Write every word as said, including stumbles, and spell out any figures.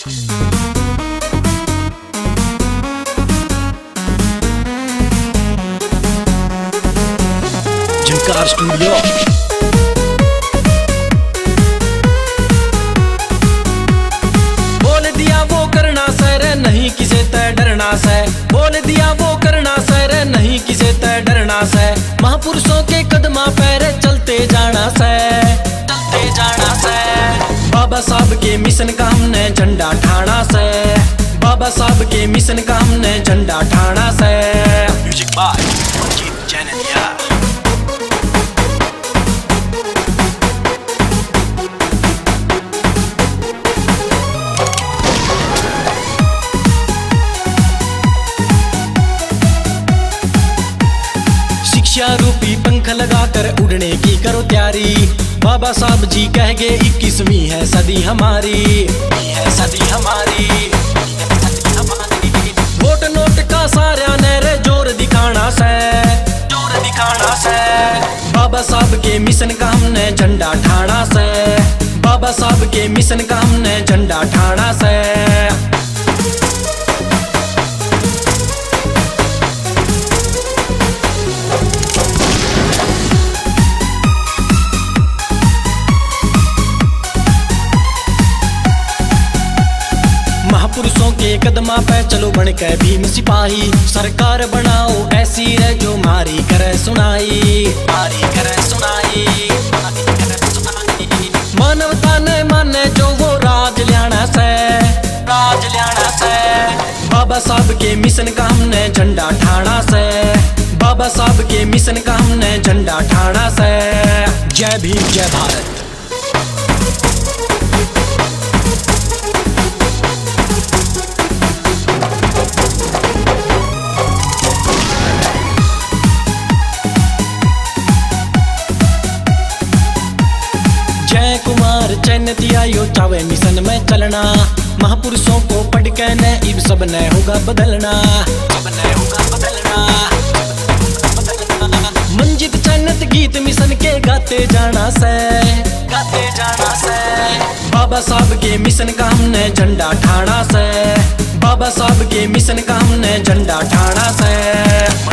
झंकार studio. बोल दिया वो करना सर, नहीं किसे तय डरना से। बोल दिया वो करना सर, नहीं किसे तय डरना से। महापुरुषों के कदमा पैर चलते जाना से, चलते जाना से। बाबा साहब के मिशन का हमने झंडा ठाना से। बाबा साहब के मिशन का हमने झंडा ठाना से। Music by Manjeet Jaintia. शिक्षा रूपी पंख लगाकर उड़ने की करो तैयारी। बाबा साहब जी कह गए इक्कीसवीं है सदी हमारी, है सदी हमारी। वोट नोट का सारा नहरे जोर दिखाना से, जोर दिखाना से। बाबा साहब के मिशन का हमने झंडा ठाना से। बाबा साहब के मिशन का हमने झंडा ठाना से। महापुरुषों के कदमा पे चलो बन के भीम सिपाही। सरकार बनाओ ऐसी रे जो मारी करे सुनाई, मारी करे सुनाई। मानवता ने माने जो वो राज लियाना से, राज लियाना से। बाबा साहब के मिशन का हमने झंडा ठाना से। बाबा साहब के मिशन का हमने झंडा ठाना से। जय भीम जय भारत। जय कुमार जैनतिया यो चावे मिशन में चलना। महापुरुषों को पढ़ के न इब सब न होगा बदलना, सब न होगा बदलना। मंजीत जैनत गीत मिशन के गाते जाना से, गाते जाना से। बाबा साहब के मिशन का हमने झंडा ठाना से। बाबा साहब के मिशन का हमने झंडा ठाना से।